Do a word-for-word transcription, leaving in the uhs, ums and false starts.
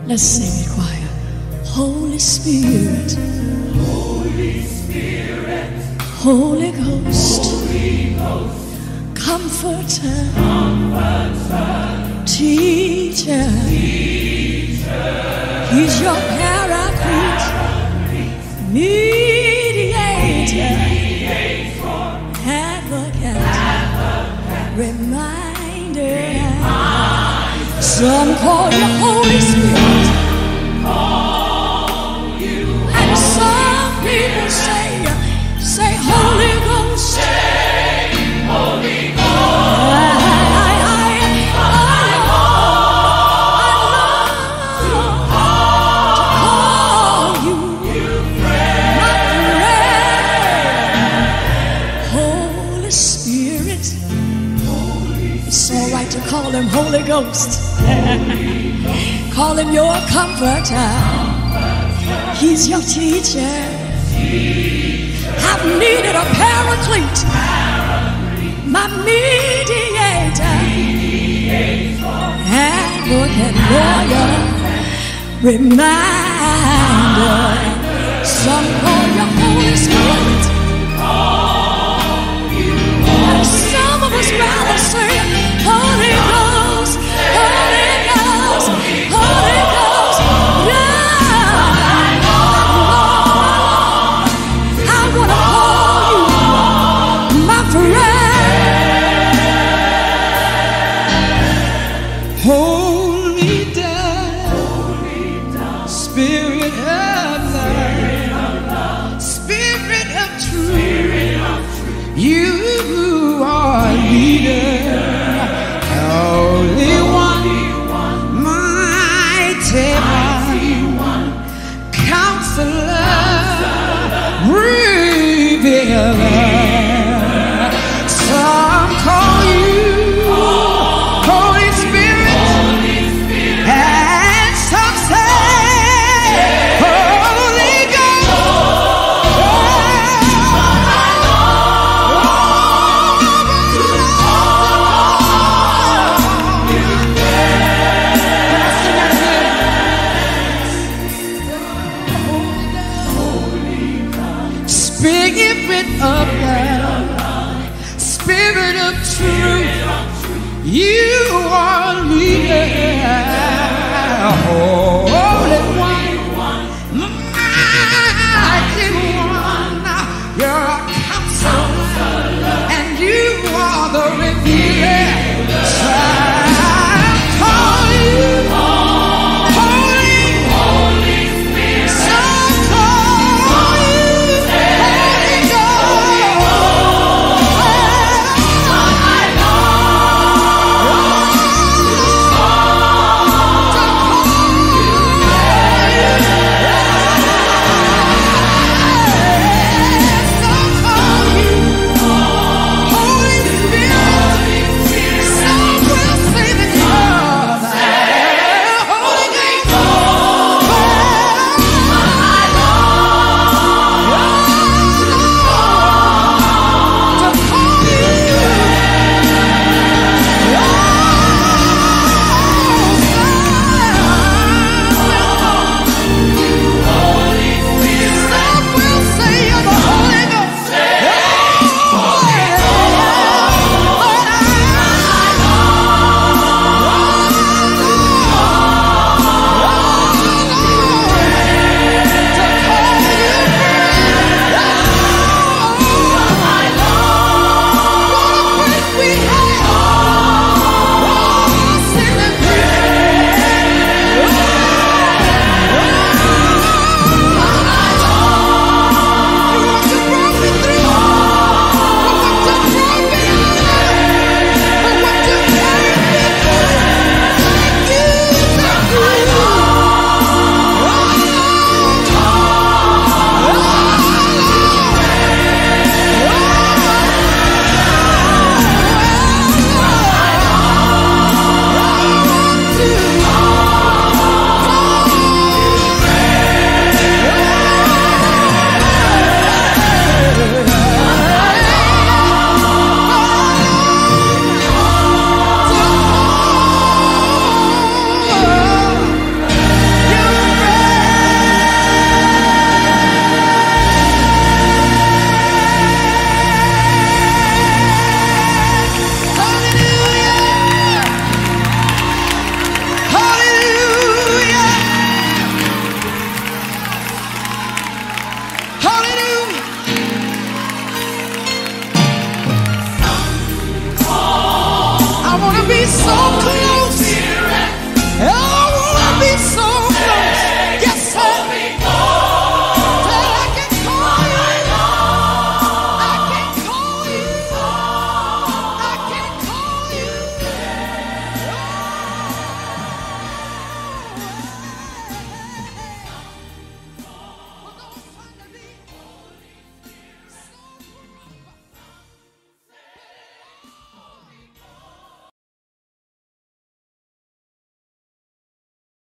Let's sing it, choir. Holy Spirit, Holy Spirit, Holy Ghost, Holy Ghost, Comforter, Comforter, Teacher, Teacher, He's your Paraclete, Mediator, Mediator, Advocate, Advocate, Reminder. Reminder. Some call you Holy Spirit, Call you, and some people say, say Holy Ghost. say, Holy Ghost. To call him Holy Ghost. Call him your comforter. He's your teacher. I've needed a paraclete, my mediator, advocate, lawyer, reminder. Some call you Holy Spirit, and some of us rather say Holy Ghost, Holy Ghost, Holy Ghost, yeah. I wanna call you my friend. Holy dove, Spirit of love, Spirit of truth, you are leader. Holy One, Mighty One, Counselor, Revealer. Some call you Holy Spirit, and some say Holy Spirit of